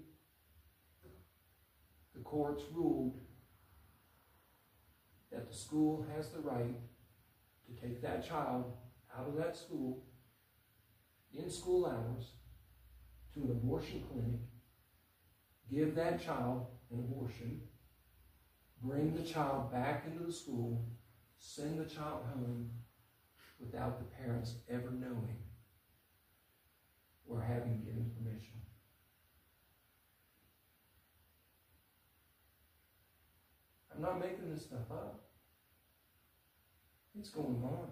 The courts ruled that the school has the right to take that child out of that school in school hours to an abortion clinic, give that child an abortion, bring the child back into the school, send the child home without the parents ever knowing or having given permission. I'm not making this stuff up. It's going on.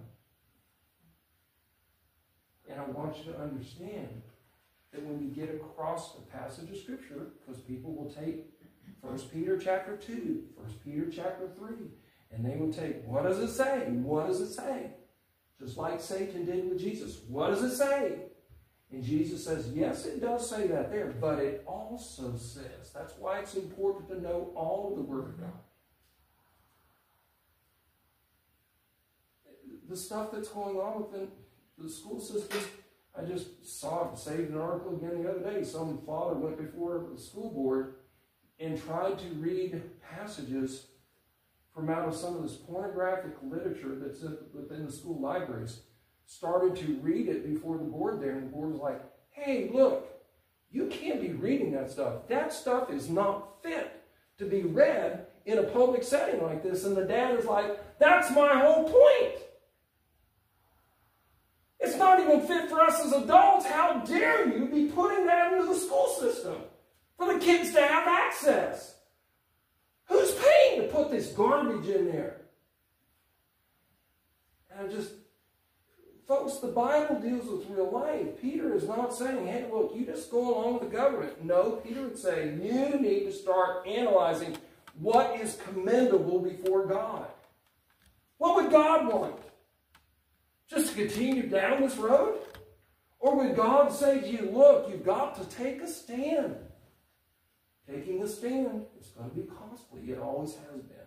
And I want you to understand that when you get across a passage of Scripture, because people will take First Peter chapter two, First Peter chapter three, and they will take, what does it say? What does it say? Just like Satan did with Jesus. What does it say? And Jesus says, yes, it does say that there, but it also says, that's why it's important to know all of the Word of God. The stuff that's going on within the school system, I just saw it, saved an article again the other day. Some father went before the school board and tried to read passages from out of some of this pornographic literature that's in, within the school libraries. Started to read it before the board there, and the board was like, hey, look, you can't be reading that stuff. That stuff is not fit to be read in a public setting like this. And the dad is like, that's my whole point. It's not even fit for us as adults. How dare you be putting that into the school system for the kids to have access? Who's paying to put this garbage in there? And I'm just, folks, the Bible deals with real life. Peter is not saying, hey, look, you just go along with the government. No, Peter would say, you need to start analyzing what is commendable before God. What would God want? Just to continue down this road? Or would God say to you, look, you've got to take a stand. taking a stand, it's going to be costly. It always has been.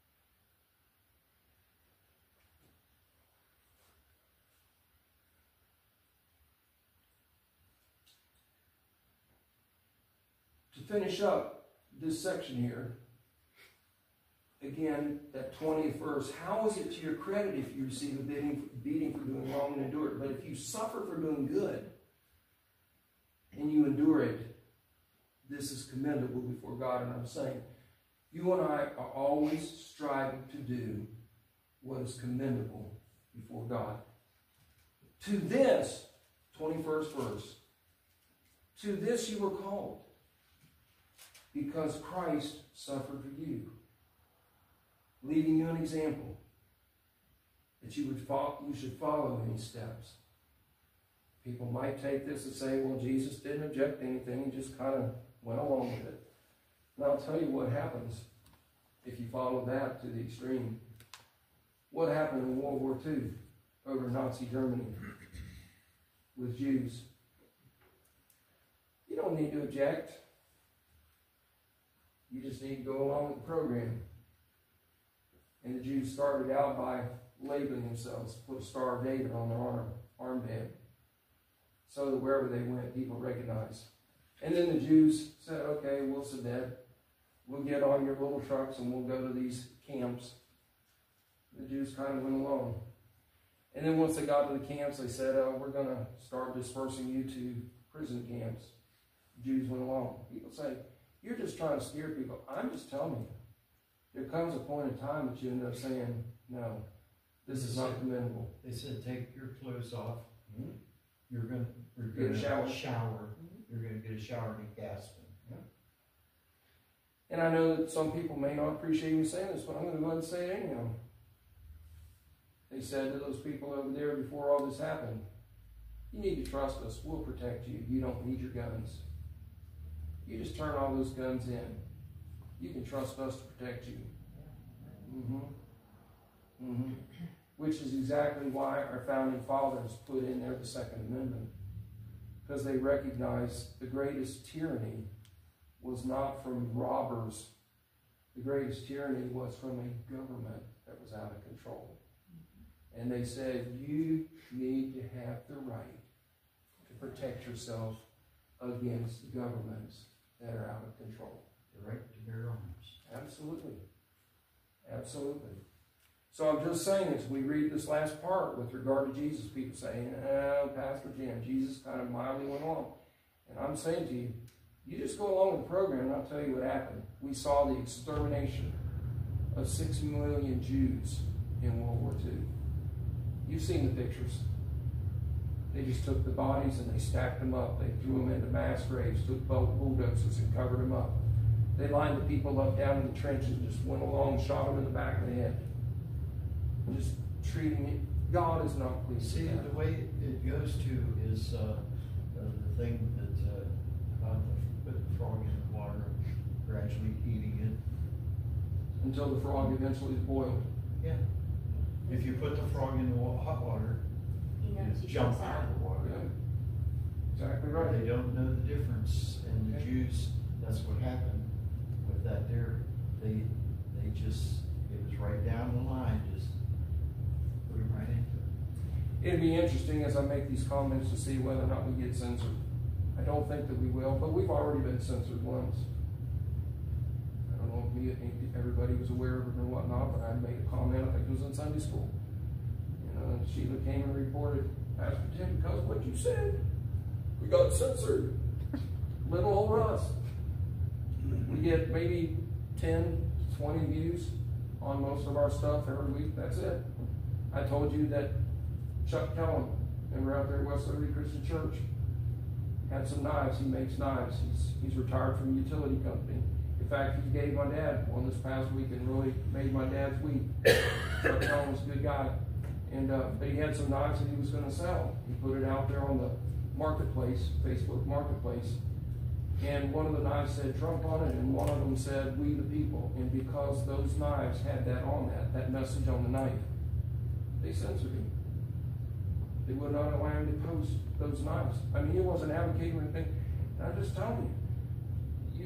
To finish up this section here, again, that twentieth verse, how is it to your credit if you receive a beating, beating for doing wrong and endure it? But if you suffer for doing good and you endure it, this is commendable before God. And I'm saying, you and I are always striving to do what is commendable before God. To this, twenty-first verse, to this you were called, because Christ suffered for you, leaving you an example that you would follow, you should follow in his steps. People might take this and say, well, Jesus didn't object to anything, he just kind of went along with it. And I'll tell you what happens if you follow that to the extreme. What happened in World War Two over Nazi Germany with Jews? You don't need to object. You just need to go along with the program. And the Jews started out by labeling themselves, put a Star of David on their arm, armband, so that wherever they went, people recognized. And then the Jews said, okay, we'll submit. We'll get on your little trucks and we'll go to these camps. The Jews kind of went along. And then once they got to the camps, they said, oh, we're going to start dispersing you to prison camps. The Jews went along. People say, you're just trying to scare people. I'm just telling you. There comes a point in time that you end up saying, no, this is not commendable. They said, take your clothes off. Mm-hmm. You're going to get a shower. shower. You're going to get a shower and gasping. Yeah. And I know that some people may not appreciate me saying this, but I'm going to go ahead and say it anyhow. They said to those people over there before all this happened, you need to trust us. We'll protect you. You don't need your guns. You just turn all those guns in. You can trust us to protect you. Mm-hmm. Mm-hmm. Which is exactly why our founding fathers put in there the Second Amendment. Because they recognized the greatest tyranny was not from robbers. The greatest tyranny was from a government that was out of control. And they said, you need to have the right to protect yourself against governments that are out of control. The right to bear arms. Absolutely. Absolutely. So I'm just saying, as we read this last part with regard to Jesus, people saying, oh, Pastor Jim, Jesus kind of mildly went along. And I'm saying to you, you just go along with the program and I'll tell you what happened. We saw the extermination of six million Jews in World War Two. You've seen the pictures. They just took the bodies and they stacked them up. They threw them into mass graves, took bulldozers and covered them up. They lined the people up down in the trenches and just went along, shot them in the back of the head. Just treating it. God is not pleased. See, the way it goes to is uh, uh, the thing that uh, about the, put the frog in the water, gradually eating it. Until the frog eventually is boiled. Yeah. If you put the frog in the wa- hot water, He knows it he jump jumps out out. of the water. Yeah. Exactly right. They don't know the difference. And the Okay. Jews, that's what happened with that there. They, they just, it was right down the line, just put them right into it. It'd be interesting as I make these comments to see whether or not we get censored. I don't think that we will, but we've already been censored once. I don't know if me, if everybody was aware of it or whatnot, but I made a comment, I think it was in Sunday school. You know, and Sheila came and reported, Pastor Tim, because of what you said, we got censored. Little old us. We get maybe ten, twenty views on most of our stuff every week. That's it. I told you that Chuck Kellum, and we're out there at West Liberty Christian Church, had some knives. He makes knives. He's, he's retired from a utility company. In fact, he gave my dad one this past week and really made my dad's week. Chuck Kellum was a good guy. And, uh, but he had some knives that he was going to sell. He put it out there on the marketplace, Facebook marketplace. And one of the knives said Trump on it, and one of them said, we the people. And because those knives had that on that, that message on the knife, they censored him. They would not allow him to post those knives. I mean, he wasn't advocating anything. And I'm just telling you, you, you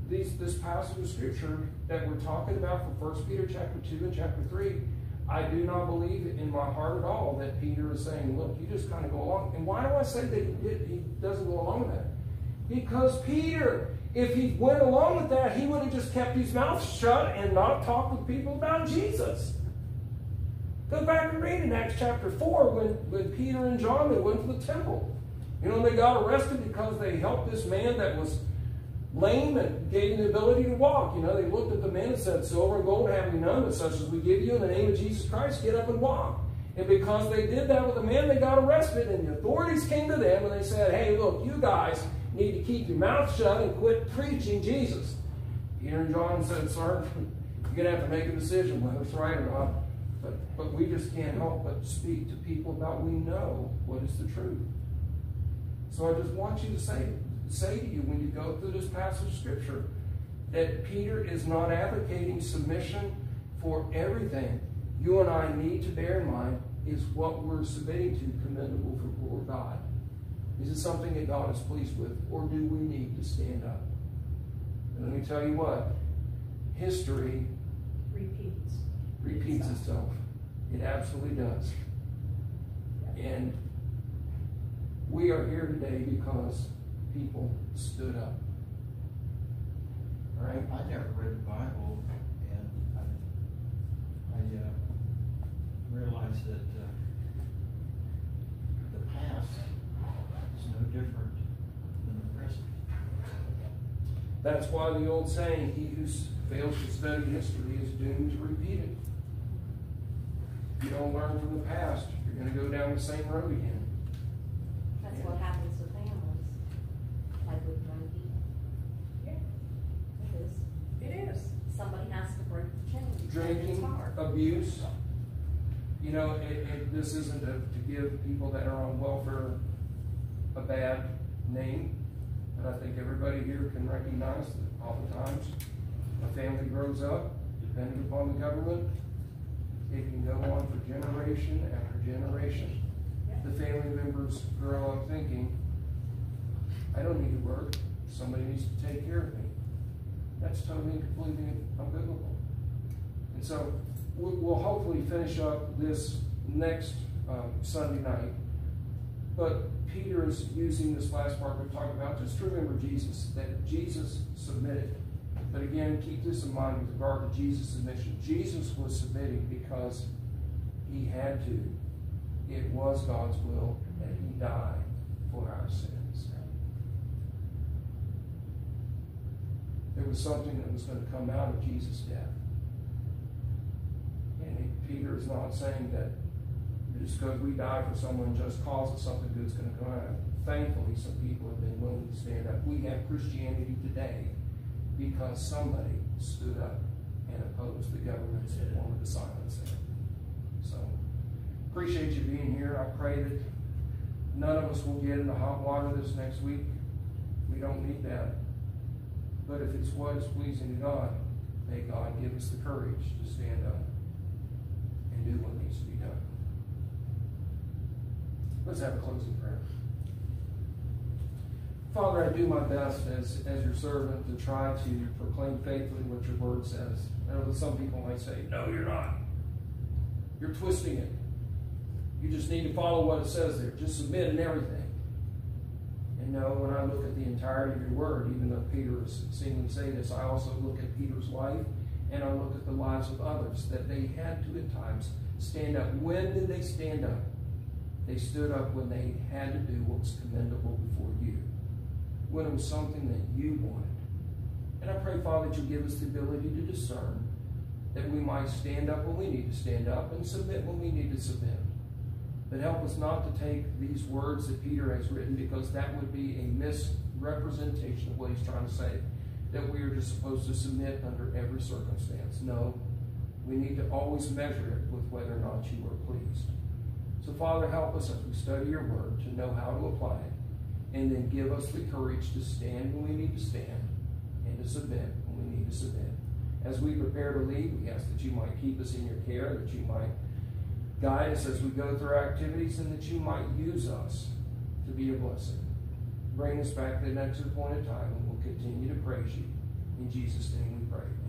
these, this passage of scripture that we're talking about from First Peter chapter two and chapter three, I do not believe in my heart at all that Peter is saying, look, you just kind of go along. And why do I say that he, did, he doesn't go along with that? Because Peter, if he went along with that, he would have just kept his mouth shut and not talked with people about Jesus. Go back and read in Acts chapter four when, when Peter and John, they went to the temple. You know, they got arrested because they helped this man that was lame and gave him the ability to walk. You know, they looked at the men and said, silver and gold have we none, but such as we give you in the name of Jesus Christ, get up and walk. And because they did that with the man, they got arrested, and the authorities came to them and they said, hey, look, you guys need to keep your mouth shut and quit preaching Jesus. Peter and John said, sir, you're going to have to make a decision whether it's right or not. But, but we just can't help but speak to people about we know what is the truth. So I just want you to say, say to you when you go through this passage of Scripture that Peter is not advocating submission for everything. You and I need to bear in mind is what we're submitting to commendable before God. Is it something that God is pleased with, or do we need to stand up? And let me tell you what, history Repeats. repeats itself. It absolutely does. And we are here today because people stood up. All right? I never read the Bible, and I, I uh, realized that uh, the past is no different than the present. That's why the old saying, he who fails to study history is doomed to repeat it. If you don't learn from the past, you're going to go down the same road again. That's what happens with families, like with young people. Yeah, It is. it is. Somebody has to break the chain. It's Drinking, hard. abuse. You know, it, it, this isn't to, to give people that are on welfare a bad name, but I think everybody here can recognize that oftentimes a family grows up, depending upon the government, it can go on for generation after generation. The family members grow up thinking, I don't need to work, somebody needs to take care of me. That's totally and completely unbiblical. And so we'll, we'll hopefully finish up this next um, Sunday night. But Peter is using this last part we're talking about. Just remember Jesus, that Jesus submitted. But again, keep this in mind with regard to Jesus' submission. Jesus was submitting because he had to. It was God's will that he died for our sins. There was something that was going to come out of Jesus' death. And he, Peter is not saying that just because we die for someone just causes something good's going to come out of it. Thankfully, some people have been willing to stand up. We have Christianity today because somebody stood up and opposed the governments that wanted to silence them. So, appreciate you being here. I pray that none of us will get into hot water this next week. We don't need that. But if it's what is pleasing to God, may God give us the courage to stand up and do what needs to be done. Let's have a closing prayer. Father, I do my best as, as your servant to try to proclaim faithfully what your word says. I know that some people might say, no, you're not. You're twisting it. You just need to follow what it says there. Just submit in everything. And no, when I look at the entirety of your word, even though Peter is seeming to say this, I also look at Peter's life and I look at the lives of others that they had to at times stand up. When did they stand up? They stood up when they had to do what was commendable before you. When it was something that you wanted. And I pray, Father, that you give us the ability to discern, that we might stand up when we need to stand up and submit when we need to submit. But help us not to take these words that Peter has written, because that would be a misrepresentation of what he's trying to say, that we are just supposed to submit under every circumstance. No, we need to always measure it with whether or not you are pleased. So, Father, help us as we study your word to know how to apply it, and then give us the courage to stand when we need to stand and to submit when we need to submit. As we prepare to leave, we ask that you might keep us in your care, that you might guide us as we go through our activities, and that you might use us to be a blessing. Bring us back to the next appointed time, and we'll continue to praise you. In Jesus' name we pray.